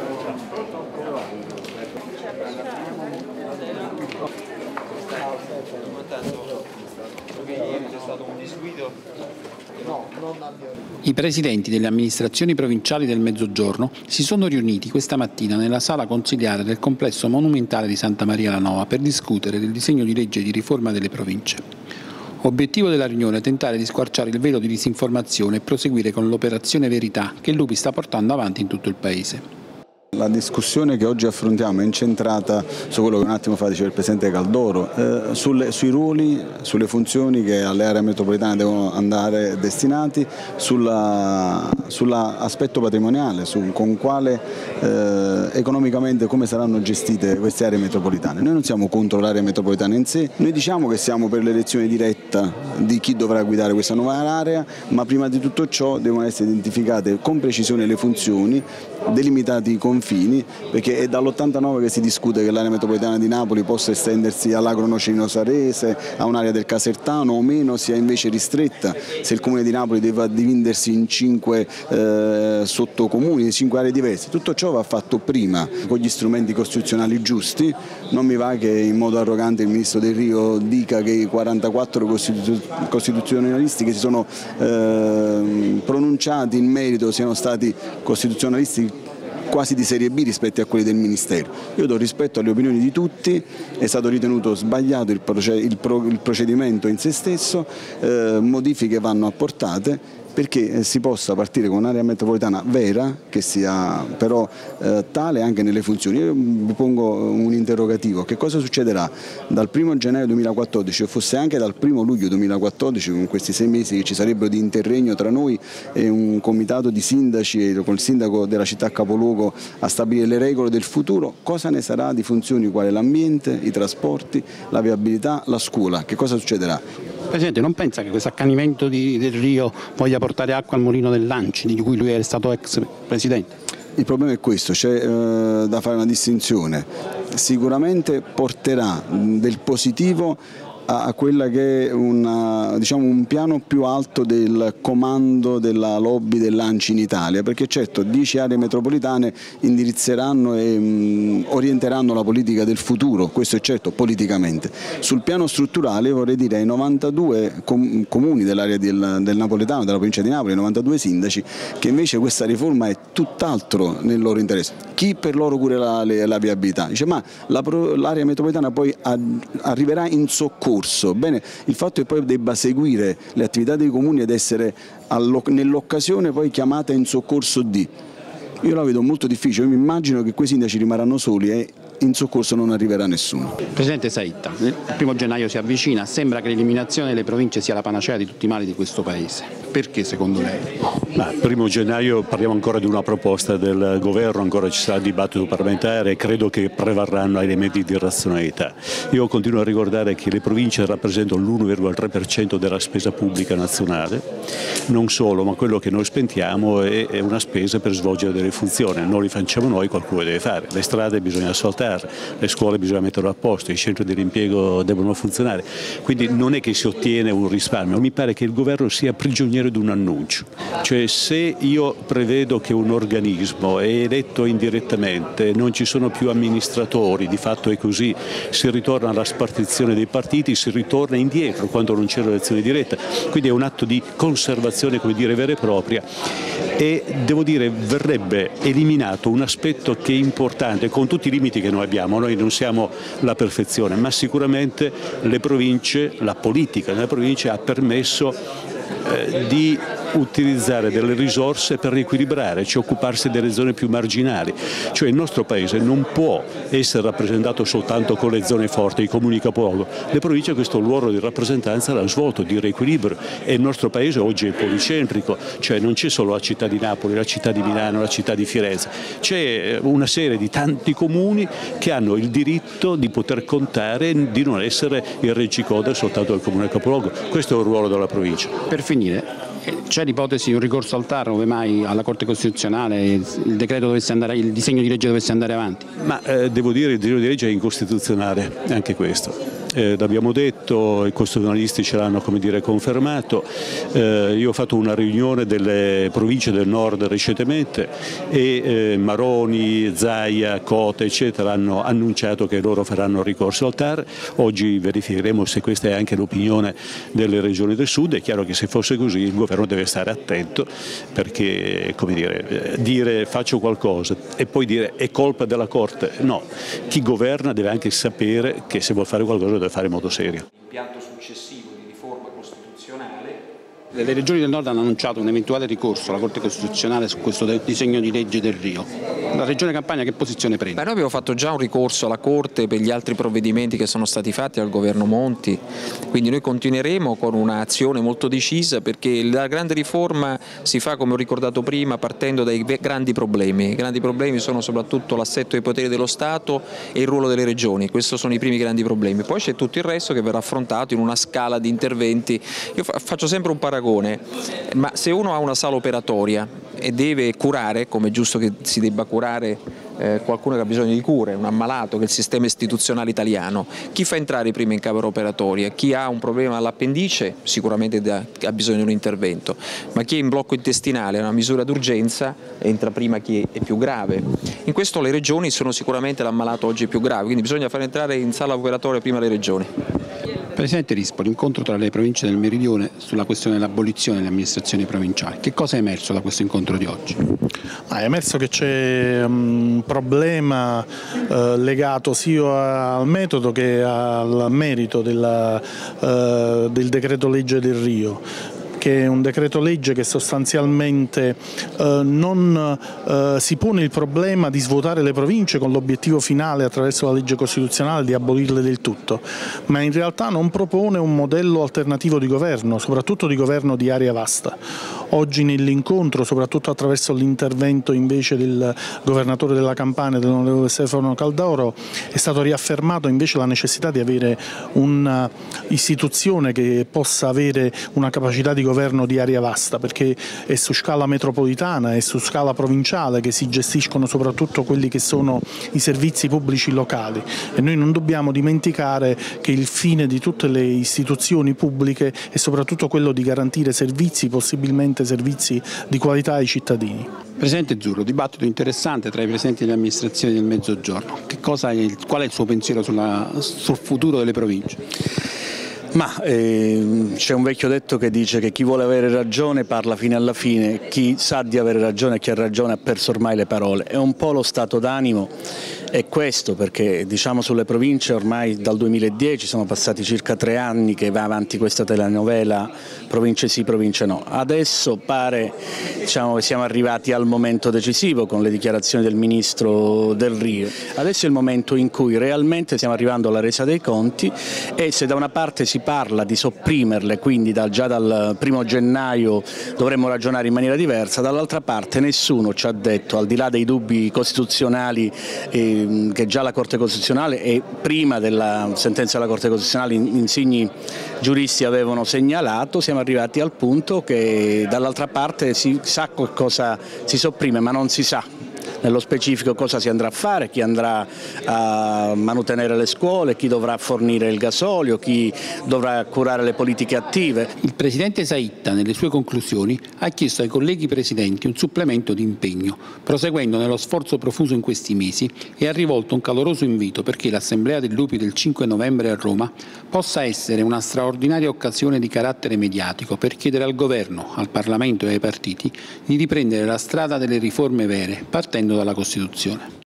I presidenti delle amministrazioni provinciali del Mezzogiorno si sono riuniti questa mattina nella sala consiliare del complesso monumentale di Santa Maria la Nova per discutere del disegno di legge di riforma delle province. Obiettivo della riunione è tentare di squarciare il velo di disinformazione e proseguire con l'operazione Verità che Lupi sta portando avanti in tutto il Paese. La discussione che oggi affrontiamo è incentrata su quello che un attimo fa diceva il Presidente Caldoro, sui ruoli, sulle funzioni che alle aree metropolitane devono andare destinati, sull'aspetto patrimoniale, con quale economicamente come saranno gestite queste aree metropolitane. Noi non siamo contro l'area metropolitana in sé, noi diciamo che siamo per l'elezione diretta di chi dovrà guidare questa nuova area, ma prima di tutto ciò devono essere identificate con precisione le funzioni, delimitati i confini, perché è dall'89 che si discute che l'area metropolitana di Napoli possa estendersi all'Agro Nocino Sarese, a un'area del Casertano o meno, sia invece ristretta, se il Comune di Napoli deve dividersi in 5 sottocomuni, in 5 aree diverse. Tutto ciò va fatto prima, con gli strumenti costituzionali giusti. Non mi va che in modo arrogante il Ministro Del Rio dica che i 44 costituzionalisti che si sono pronunciati in merito siano stati costituzionalisti quasi di serie B rispetto a quelli del Ministero. Io do rispetto alle opinioni di tutti, è stato ritenuto sbagliato il procedimento in se stesso, modifiche vanno apportate perché si possa partire con un'area metropolitana vera, che sia però tale anche nelle funzioni. Io vi pongo un interrogativo: che cosa succederà dal 1° gennaio 2014 o fosse anche dal 1° luglio 2014, con questi 6 mesi che ci sarebbero di interregno tra noi e un comitato di sindaci con il sindaco della città capoluogo a stabilire le regole del futuro? Cosa ne sarà di funzioni quali l'ambiente, i trasporti, la viabilità, la scuola? Che cosa succederà? Presidente, non pensa che questo accanimento Del Rio voglia portare acqua al mulino del Lanci, di cui lui è stato ex presidente? Il problema è questo, c'è da fare una distinzione. Sicuramente porterà del positivo a quella che è un piano più alto del comando della lobby dell'ANCI in Italia, perché certo 10 aree metropolitane indirizzeranno e orienteranno la politica del futuro, questo è certo politicamente. Sul piano strutturale vorrei dire ai 92 comuni dell'area del Napoletano, della provincia di Napoli, 92 sindaci, che invece questa riforma è tutt'altro nel loro interesse. Chi per loro cura la viabilità? Dice ma l'area metropolitana poi arriverà in soccorso. Bene, il fatto che poi debba seguire le attività dei comuni ed essere nell'occasione poi chiamata in soccorso di, io la vedo molto difficile. Io mi immagino che quei sindaci rimarranno soli e in soccorso non arriverà nessuno. Presidente Saitta, il 1° gennaio si avvicina, sembra che l'eliminazione delle province sia la panacea di tutti i mali di questo Paese. Perché secondo lei? Ma il 1° gennaio parliamo ancora di una proposta del governo, ancora ci sarà il dibattito parlamentare e credo che prevarranno elementi di razionalità. Io continuo a ricordare che le province rappresentano l'1,3% della spesa pubblica nazionale, non solo, ma quello che noi spendiamo è una spesa per svolgere delle funzioni, non li facciamo noi, qualcuno deve fare. Le strade bisogna asfaltare, le scuole bisogna metterle a posto, i centri dell'impiego devono funzionare, quindi non è che si ottiene un risparmio. Mi pare che il governo sia prigioniero di un annuncio, cioè se io prevedo che un organismo è eletto indirettamente, non ci sono più amministratori, di fatto è così, si ritorna alla spartizione dei partiti, si ritorna indietro quando non c'è l'elezione diretta, quindi è un atto di conservazione, come dire, vera e propria, e devo dire verrebbe eliminato un aspetto che è importante, con tutti i limiti che noi abbiamo, noi non siamo la perfezione, ma sicuramente le province, la politica nelle province ha permesso di utilizzare delle risorse per riequilibrare, cioè occuparsi delle zone più marginali, cioè il nostro Paese non può essere rappresentato soltanto con le zone forti, i comuni capoluogo, le province questo ruolo di rappresentanza l'hanno svolto, di riequilibrio, e il nostro Paese oggi è policentrico, cioè non c'è solo la città di Napoli, la città di Milano, la città di Firenze, c'è una serie di tanti comuni che hanno il diritto di poter contare, di non essere il reggicoda soltanto del comune capoluogo, questo è il ruolo della provincia. Per finire, c'è l'ipotesi di un ricorso al TAR ove mai alla Corte Costituzionale il disegno di legge dovesse andare avanti? Ma devo dire che il disegno di legge è incostituzionale, anche questo. l'abbiamo detto, i costituzionalisti ce l'hanno confermato. Io ho fatto una riunione delle province del nord recentemente e Maroni, Zaia, Cote eccetera hanno annunciato che loro faranno ricorso al TAR. Oggi verificheremo se questa è anche l'opinione delle regioni del sud. È chiaro che se fosse così il governo deve stare attento, perché dire faccio qualcosa e poi dire è colpa della Corte, no, chi governa deve anche sapere che se vuol fare qualcosa deve fare in modo serio. L'impianto successivo di riforma costituzionale. Le regioni del nord hanno annunciato un eventuale ricorso alla Corte Costituzionale su questo disegno di legge del Rio. La Regione Campania che posizione prende? Noi abbiamo fatto già un ricorso alla Corte per gli altri provvedimenti che sono stati fatti dal governo Monti, quindi noi continueremo con un'azione molto decisa, perché la grande riforma si fa, come ho ricordato prima, partendo dai grandi problemi. I grandi problemi sono soprattutto l'assetto dei poteri dello Stato e il ruolo delle regioni, questi sono i primi grandi problemi. Poi c'è tutto il resto che verrà affrontato in una scala di interventi. Io faccio sempre un paragone, ma se uno ha una sala operatoria e deve curare, come è giusto che si debba curare qualcuno che ha bisogno di cure, un ammalato, che è il sistema istituzionale italiano, chi fa entrare prima in camera operatoria? Chi ha un problema all'appendice sicuramente ha bisogno di un intervento, ma chi è in blocco intestinale, ha una misura d'urgenza, entra prima chi è più grave. In questo le regioni sono sicuramente l'ammalato oggi più grave, quindi bisogna far entrare in sala operatoria prima le regioni. Presidente Rispoli, incontro tra le province del Meridione sulla questione dell'abolizione delle amministrazioni provinciali. Che cosa è emerso da questo incontro di oggi? È emerso che c'è un problema legato sia al metodo che al merito del decreto legge del Rio, che è un decreto legge che sostanzialmente non si pone il problema di svuotare le province con l'obiettivo finale attraverso la legge costituzionale di abolirle del tutto, ma in realtà non propone un modello alternativo di governo, soprattutto di governo di area vasta. Oggi nell'incontro, soprattutto attraverso l'intervento invece del governatore della Campania, dell'onorevole Stefano Caldoro, è stato riaffermato invece la necessità di avere un'istituzione che possa avere una capacità di governo di area vasta, perché è su scala metropolitana e su scala provinciale che si gestiscono soprattutto quelli che sono i servizi pubblici locali, e noi non dobbiamo dimenticare che il fine di tutte le istituzioni pubbliche è soprattutto quello di garantire servizi, possibilmente servizi di qualità ai cittadini. Presidente Zurlo, dibattito interessante tra i presidenti delle amministrazioni del Mezzogiorno. Qual è il suo pensiero sul futuro delle province? C'è un vecchio detto che dice che chi vuole avere ragione parla fino alla fine, chi sa di avere ragione e chi ha ragione ha perso ormai le parole. È un po' lo stato d'animo, è questo, perché diciamo sulle province ormai dal 2010 sono passati circa 3 anni che va avanti questa telenovela province sì, province no. Adesso pare che siamo arrivati al momento decisivo con le dichiarazioni del Ministro del Rio. Adesso è il momento in cui realmente stiamo arrivando alla resa dei conti, e se da una parte si parla di sopprimerle, quindi già dal 1° gennaio dovremmo ragionare in maniera diversa, dall'altra parte nessuno ci ha detto, al di là dei dubbi costituzionali che già la Corte Costituzionale e prima della sentenza della Corte Costituzionale insigni giuristi avevano segnalato, siamo arrivati al punto che dall'altra parte si sa cosa si sopprime, ma non si sa nello specifico cosa si andrà a fare, chi andrà a manutenere le scuole, chi dovrà fornire il gasolio, chi dovrà curare le politiche attive. Il Presidente Saitta nelle sue conclusioni ha chiesto ai colleghi Presidenti un supplemento di impegno, proseguendo nello sforzo profuso in questi mesi, e ha rivolto un caloroso invito perché l'Assemblea dei Lupi del 5 novembre a Roma possa essere una straordinaria occasione di carattere mediatico per chiedere al Governo, al Parlamento e ai partiti di riprendere la strada delle riforme vere, partendo dalla Costituzione.